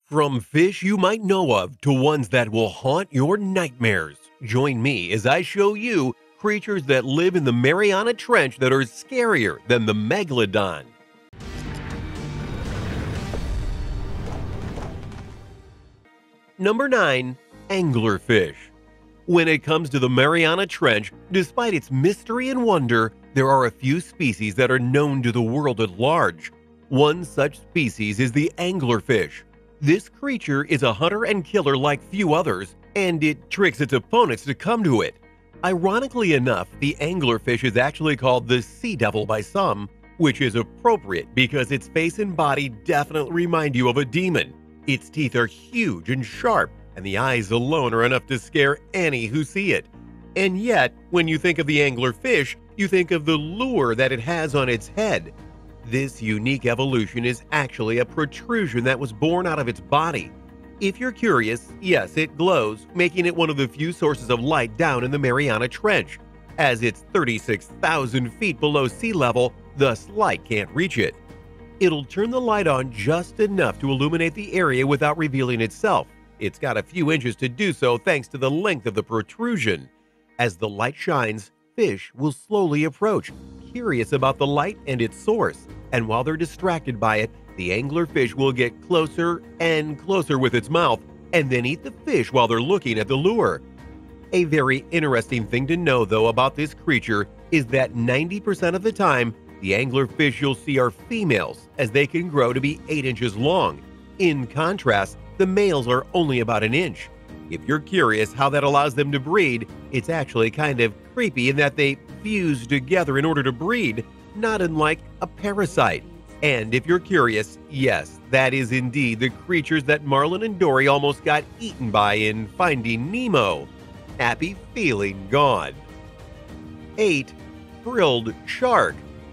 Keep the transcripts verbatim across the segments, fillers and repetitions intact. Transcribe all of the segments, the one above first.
From fish you might know of to ones that will haunt your nightmares. Join me as I show you creatures that live in the Mariana Trench that are scarier than the Megalodon. Number nine. Anglerfish. When it comes to the Mariana Trench, despite its mystery and wonder, there are a few species that are known to the world at large. One such species is the anglerfish. This creature is a hunter and killer like few others, and it tricks its opponents to come to it. Ironically enough, the anglerfish is actually called the sea devil by some, which is appropriate because its face and body definitely remind you of a demon. Its teeth are huge and sharp, and the eyes alone are enough to scare any who see it. And yet, when you think of the anglerfish, you think of the lure that it has on its head. This unique evolution is actually a protrusion that was born out of its body. If you're curious, yes, it glows, making it one of the few sources of light down in the Mariana Trench. As it's thirty-six thousand feet below sea level, thus light can't reach it. It'll turn the light on just enough to illuminate the area without revealing itself. It's got a few inches to do so thanks to the length of the protrusion. As the light shines, fish will slowly approach, curious about the light and its source. And while they're distracted by it, the anglerfish will get closer and closer with its mouth and then eat the fish while they're looking at the lure. A very interesting thing to know, though, about this creature is that ninety percent of the time, the anglerfish you'll see are females, as they can grow to be eight inches long. In contrast, the males are only about an inch. If you're curious how that allows them to breed, it's actually kind of creepy in that they fuse together in order to breed, not unlike a parasite. And if you're curious, yes, that is indeed the creatures that Marlin and Dory almost got eaten by in Finding Nemo. Happy feeling gone. eight. Frilled shark.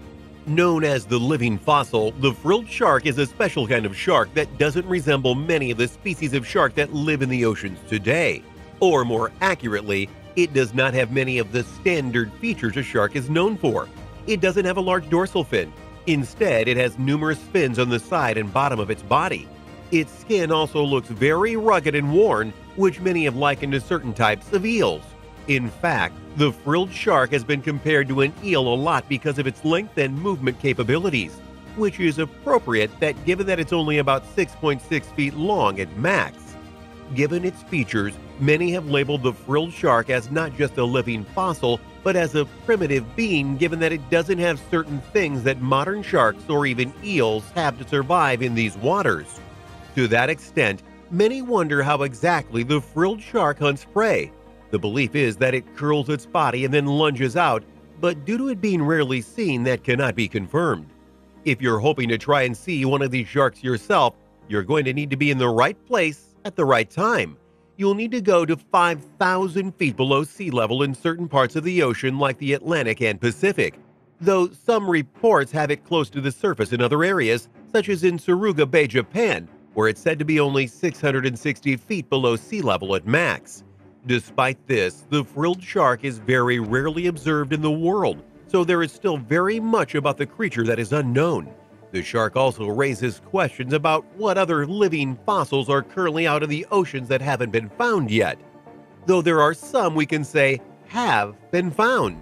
Known as the living fossil, the frilled shark is a special kind of shark that doesn't resemble many of the species of shark that live in the oceans today. Or more accurately, it does not have many of the standard features a shark is known for. It doesn't have a large dorsal fin. Instead, it has numerous fins on the side and bottom of its body. Its skin also looks very rugged and worn, which many have likened to certain types of eels. In fact, the frilled shark has been compared to an eel a lot because of its length and movement capabilities, which is appropriate that given that it's only about six point six feet long at max. Given its features, many have labeled the frilled shark as not just a living fossil, but as a primitive being, given that it doesn't have certain things that modern sharks or even eels have to survive in these waters. To that extent, many wonder how exactly the frilled shark hunts prey. The belief is that it curls its body and then lunges out, but due to it being rarely seen, that cannot be confirmed. If you're hoping to try and see one of these sharks yourself, you're going to need to be in the right place at the right time. You'll need to go to five thousand feet below sea level in certain parts of the ocean like the Atlantic and Pacific, though some reports have it close to the surface in other areas, such as in Suruga Bay, Japan, where it's said to be only six hundred sixty feet below sea level at max. Despite this, the frilled shark is very rarely observed in the world, so there is still very much about the creature that is unknown. The shark also raises questions about what other living fossils are currently out in the oceans that haven't been found yet, though there are some we can say have been found.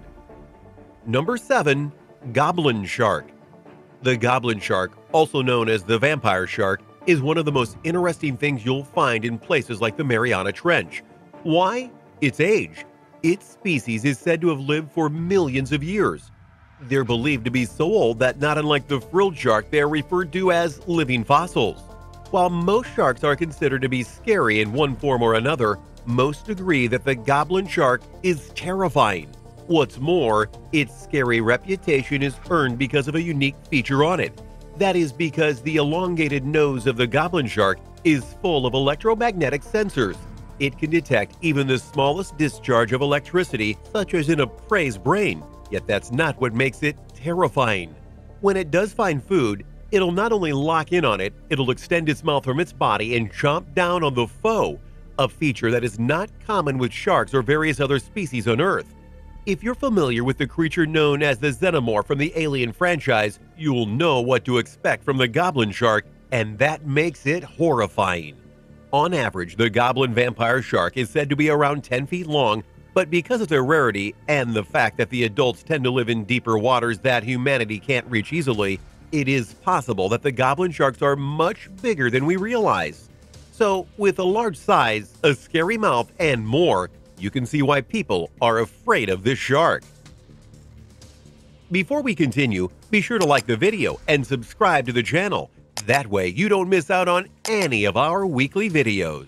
Number seven. Goblin shark. The goblin shark, also known as the vampire shark, is one of the most interesting things you'll find in places like the Mariana Trench. Why? Its age. Its species is said to have lived for millions of years. They're believed to be so old that not unlike the frilled shark, they are referred to as living fossils. While most sharks are considered to be scary in one form or another, most agree that the goblin shark is terrifying. What's more, its scary reputation is earned because of a unique feature on it. That is because the elongated nose of the goblin shark is full of electromagnetic sensors. It can detect even the smallest discharge of electricity, such as in a prey's brain. Yet that's not what makes it terrifying. When it does find food, it'll not only lock in on it, it'll extend its mouth from its body and chomp down on the foe, a feature that is not common with sharks or various other species on Earth. If you're familiar with the creature known as the Xenomorph from the Alien franchise, you'll know what to expect from the goblin shark, and that makes it horrifying. On average, the goblin vampire shark is said to be around ten feet long, but because of their rarity and the fact that the adults tend to live in deeper waters that humanity can't reach easily, it is possible that the goblin sharks are much bigger than we realize. So, with a large size, a scary mouth, and more, you can see why people are afraid of this shark. Before we continue, be sure to like the video and subscribe to the channel. That way you don't miss out on any of our weekly videos.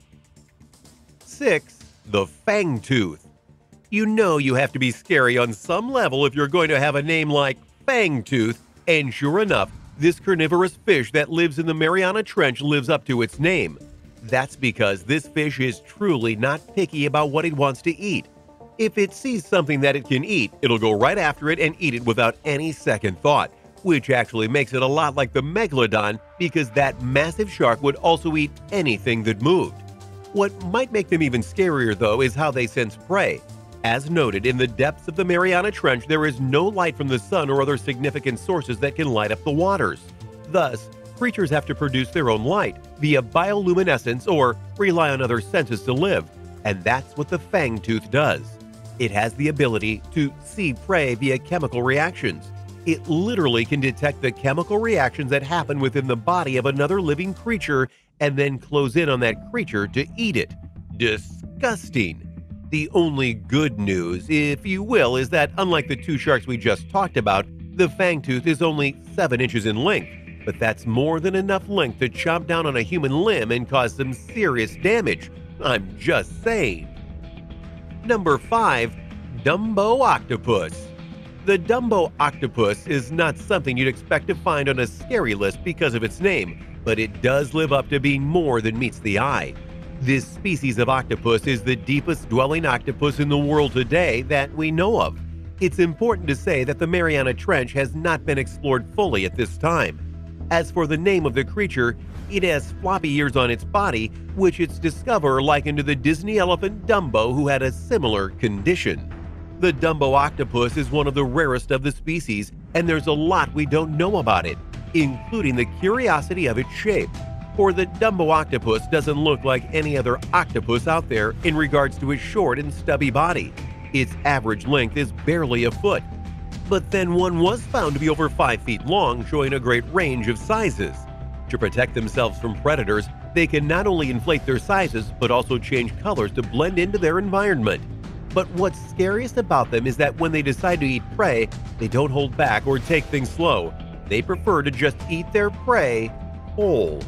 six. The Fangtooth. You know you have to be scary on some level if you're going to have a name like Fangtooth, and sure enough, this carnivorous fish that lives in the Mariana Trench lives up to its name. That's because this fish is truly not picky about what it wants to eat. If it sees something that it can eat, it'll go right after it and eat it without any second thought, which actually makes it a lot like the Megalodon because that massive shark would also eat anything that moved. What might make them even scarier, though, is how they sense prey. As noted, in the depths of the Mariana Trench, there is no light from the sun or other significant sources that can light up the waters. Thus, creatures have to produce their own light via bioluminescence or rely on other senses to live, and that's what the Fangtooth does. It has the ability to see prey via chemical reactions. It literally can detect the chemical reactions that happen within the body of another living creature and then close in on that creature to eat it. Disgusting! The only good news, if you will, is that unlike the two sharks we just talked about, the Fangtooth is only seven inches in length, but that's more than enough length to chomp down on a human limb and cause some serious damage. I'm just saying. Number five. Dumbo Octopus. The Dumbo octopus is not something you'd expect to find on a scary list because of its name, but it does live up to being more than meets the eye. This species of octopus is the deepest dwelling octopus in the world today that we know of. It's important to say that the Mariana Trench has not been explored fully at this time. As for the name of the creature, it has floppy ears on its body, which its discoverer likened to the Disney elephant Dumbo, who had a similar condition. The Dumbo octopus is one of the rarest of the species, and there's a lot we don't know about it, including the curiosity of its shape. For the Dumbo octopus doesn't look like any other octopus out there in regards to its short and stubby body. Its average length is barely a foot. But then one was found to be over five feet long, showing a great range of sizes. To protect themselves from predators, they can not only inflate their sizes, but also change colors to blend into their environment. But what's scariest about them is that when they decide to eat prey, they don't hold back or take things slow. They prefer to just eat their prey whole.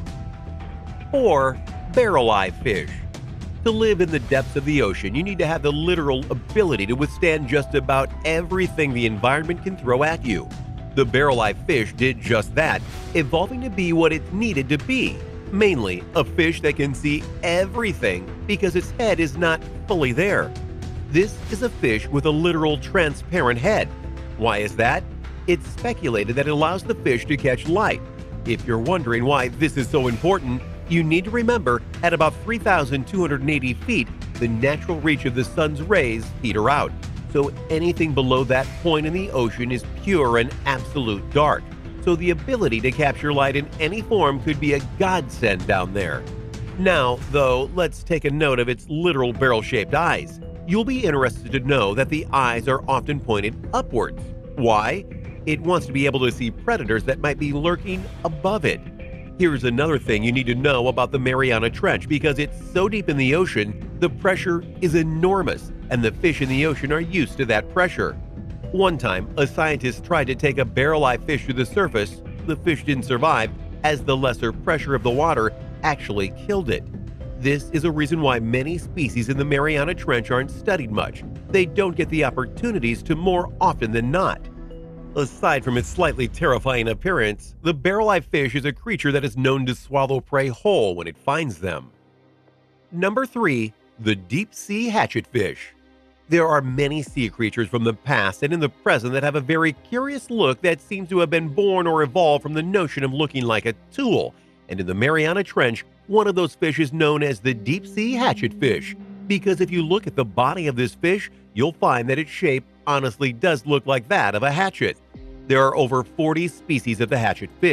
four. Barrel-eye fish. To live in the depths of the ocean, you need to have the literal ability to withstand just about everything the environment can throw at you. The barrel-eye fish did just that, evolving to be what it needed to be, mainly a fish that can see everything because its head is not fully there. This is a fish with a literal transparent head. Why is that? It's speculated that it allows the fish to catch light. If you're wondering why this is so important, you need to remember at about three thousand two hundred eighty feet, the natural reach of the sun's rays peter out. So anything below that point in the ocean is pure and absolute dark. So the ability to capture light in any form could be a godsend down there. Now, though, let's take a note of its literal barrel-shaped eyes. You'll be interested to know that the eyes are often pointed upwards. Why? It wants to be able to see predators that might be lurking above it. Here's another thing you need to know about the Mariana Trench. Because it's so deep in the ocean, the pressure is enormous, and the fish in the ocean are used to that pressure. One time, a scientist tried to take a barrel-eye fish to the surface. The fish didn't survive, as the lesser pressure of the water actually killed it. This is a reason why many species in the Mariana Trench aren't studied much. They don't get the opportunities to more often than not. Aside from its slightly terrifying appearance, the barrel-eye fish is a creature that is known to swallow prey whole when it finds them. Number three. The deep-sea hatchetfish. There are many sea creatures from the past and in the present that have a very curious look that seems to have been born or evolved from the notion of looking like a tool. And in the Mariana Trench, one of those fish is known as the deep-sea hatchetfish, because if you look at the body of this fish, you'll find that its shape honestly does look like that of a hatchet. There are over forty species of the hatchetfish,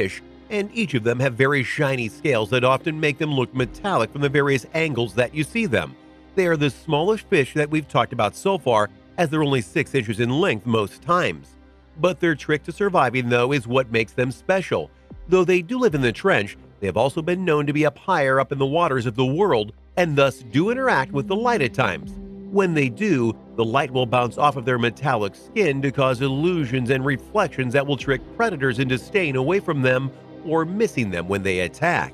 and each of them have very shiny scales that often make them look metallic from the various angles that you see them. They are the smallest fish that we've talked about so far, as they're only six inches in length most times. But their trick to surviving, though, is what makes them special. Though they do live in the trench, they have also been known to be up higher up in the waters of the world and thus do interact with the light at times. When they do, the light will bounce off of their metallic skin to cause illusions and reflections that will trick predators into staying away from them or missing them when they attack.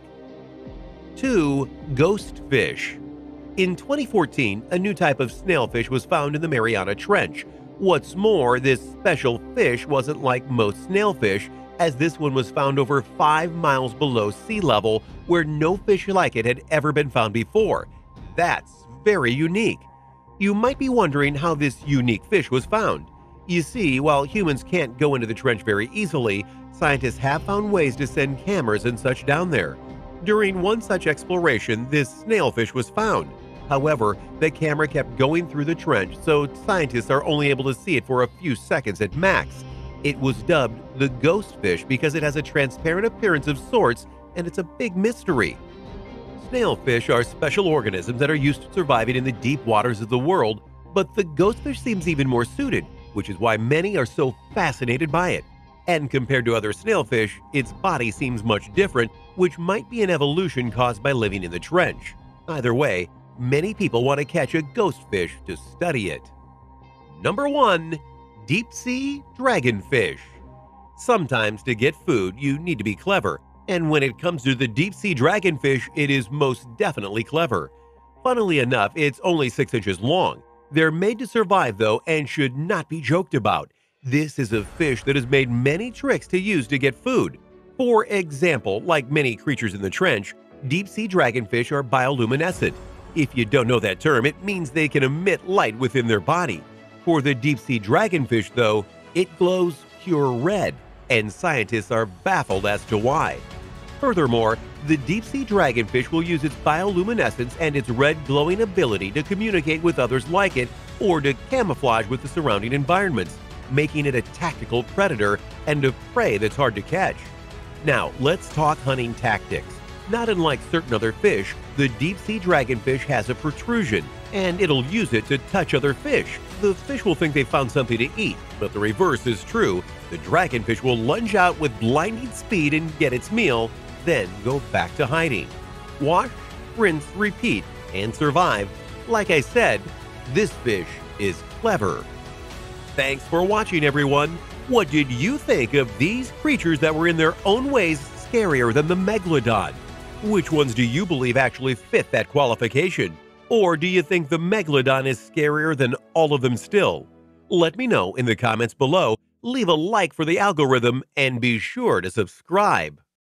two. Ghost fish. In twenty fourteen, a new type of snailfish was found in the Mariana Trench. What's more, this special fish wasn't like most snailfish, as this one was found over five miles below sea level, where no fish like it had ever been found before. That's very unique. You might be wondering how this unique fish was found. You see, while humans can't go into the trench very easily, scientists have found ways to send cameras and such down there. During one such exploration, this snailfish was found. However, the camera kept going through the trench, so scientists are only able to see it for a few seconds at max. It was dubbed the ghost fish because it has a transparent appearance of sorts, and it's a big mystery. Snailfish are special organisms that are used to surviving in the deep waters of the world, but the ghostfish seems even more suited, which is why many are so fascinated by it. And compared to other snailfish, its body seems much different, which might be an evolution caused by living in the trench. Either way, many people want to catch a ghostfish to study it. Number one. Deep-sea dragonfish. Sometimes to get food, you need to be clever, and when it comes to the deep-sea dragonfish, it is most definitely clever. Funnily enough, it's only six inches long. They're made to survive, though, and should not be joked about. This is a fish that has made many tricks to use to get food. For example, like many creatures in the trench, deep-sea dragonfish are bioluminescent. If you don't know that term, it means they can emit light within their body. For the deep-sea dragonfish, though, it glows pure red, and scientists are baffled as to why. Furthermore, the deep-sea dragonfish will use its bioluminescence and its red glowing ability to communicate with others like it or to camouflage with the surrounding environments, making it a tactical predator and a prey that's hard to catch. Now, let's talk hunting tactics. Not unlike certain other fish, the deep-sea dragonfish has a protrusion, and it'll use it to touch other fish. The fish will think they found something to eat, but the reverse is true. The dragonfish will lunge out with blinding speed and get its meal, then go back to hiding. Wash, rinse, repeat, and survive. Like I said, this fish is clever. Thanks for watching, everyone. What did you think of these creatures that were in their own ways scarier than the Megalodon? Which ones do you believe actually fit that qualification? Or do you think the Megalodon is scarier than all of them still? Let me know in the comments below, leave a like for the algorithm, and be sure to subscribe.